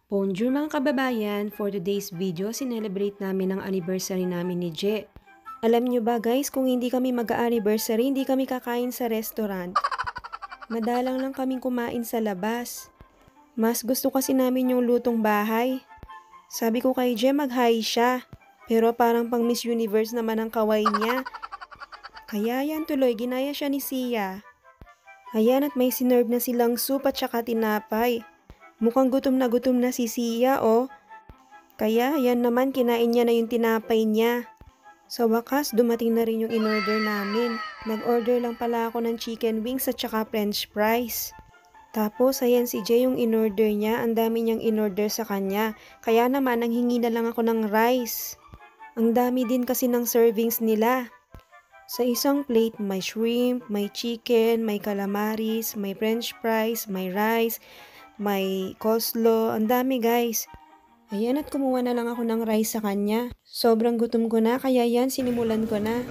Bonjour mga kababayan, for today's video, sinelebrate namin ang anniversary namin ni Je. Alam nyo ba guys, kung hindi kami mag-anniversary, hindi kami kakain sa restaurant. Madalang lang kaming kumain sa labas. Mas gusto kasi namin yung lutong bahay. Sabi ko kay Je, mag-hi siya. Pero parang pang Miss Universe naman ang kaway niya. Kaya yan tuloy, ginaya siya ni Sia. Ayan at may sinerve na silang soup at saka tinapay. Mukhang gutom na si Sia, oh. Kaya, yan naman, kinain niya na yung tinapay niya. Sa wakas, dumating na rin yung in-order namin. Nag-order lang pala ako ng chicken wings at saka french fries. Tapos, ayan si Jay yung in-order niya. Ang dami niyang in-order sa kanya. Kaya naman, nanghingi na lang ako ng rice. Ang dami din kasi ng servings nila. Sa isang plate, may shrimp, may chicken, may calamaris, may french fries, may rice, may coleslaw, ang dami guys. Ayan at kumuha na lang ako ng rice sa kanya. Sobrang gutom ko na, kaya yan sinimulan ko na.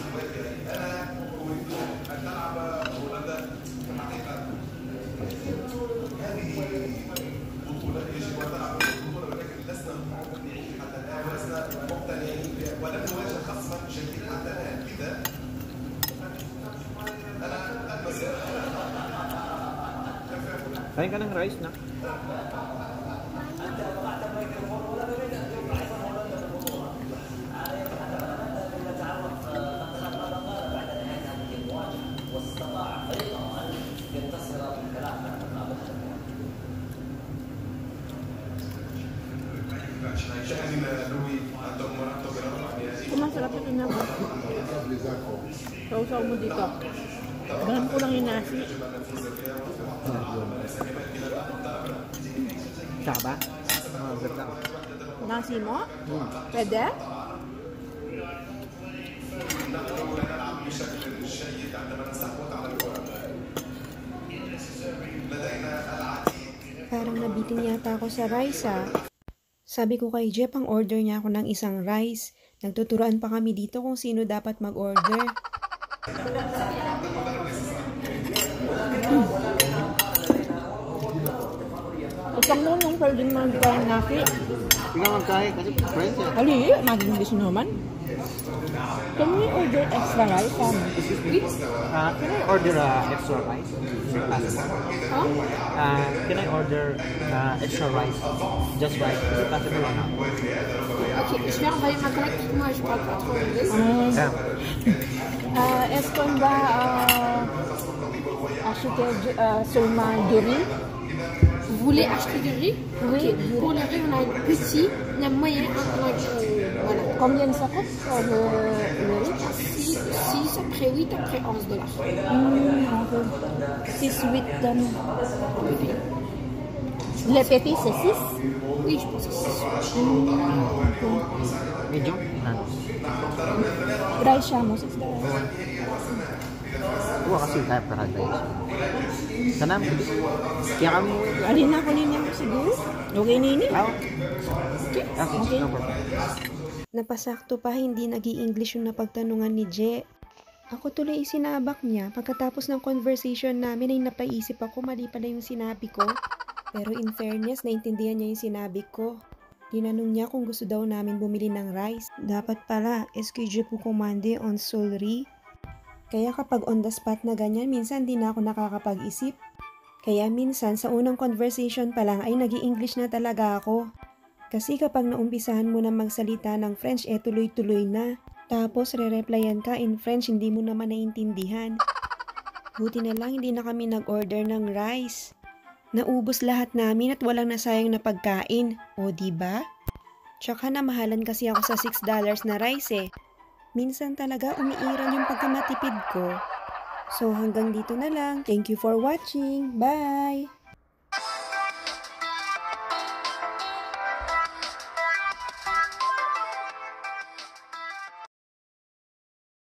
Kain ka ng rice na. Masarap ito na ba? Sausaw mo dito. Bahan ko lang yung nasi. Saba? Ganda. Nasi mo? Pwede? Parang nabitin yata ako sa rice ah. Sabi ko kay Jeff, ang order niya ako ng isang rice. Nagtuturoan pa kami dito kung sino dapat mag-order. Isang mo nung pwedeng magkain nasi. Hindi ka magkain kasi friends eh. Ali, mag-English naman. Can we order extra rice? Can I order extra rice? Is it possible? Huh? Can I order extra rice? Just rice. Is it possible or not? Ok, je vais envoyer ma collègue parce que moi je parle pas trop anglais. Yeah. Est-ce qu'on va acheter seulement du riz? Vous voulez acheter du riz? Oui. Ok, pour le riz on a le petit, le moyen, on a voilà. Combien ça coûte le riz? 6, après 8, après $11. 6, 8 tonnes. Le petit c'est 6? Oui, je pense que c'est 6. Medium? Rice siya mo, $6. Huwag kasi tayo paradise. Sana mo. Kaya kami mo. Alin na kunin niya mo siguro? Okay nini? Okay, no problem. Napasakto pa, hindi nag-i-English yung napagtanungan ni Je. Ako tuloy isinabak niya. Pagkatapos ng conversation namin ay napaisip ako, mali pala yung sinabi ko. Pero in fairness, naintindihan niya yung sinabi ko. Tinanong niya kung gusto daw namin bumili ng rice. Dapat pala, est-ce que je peux commander un seul riz? Kaya kapag on the spot na ganyan, minsan di na ako nakakapag-isip. Kaya minsan sa unang conversation pa lang ay nag-i-English na talaga ako. Kasi kapag naumpisahan mo na magsalita ng French, tuloy-tuloy na. Tapos re-replyan ka in French, hindi mo naman naiintindihan. Buti na lang hindi na kami nag-order ng rice. Naubos lahat namin at walang nasayang na pagkain. O diba? Tsaka namahalan kasi ako sa $6 na rice eh. Minsan talaga umiiral yung pagkamatipid ko. So hanggang dito na lang. Thank you for watching. Bye!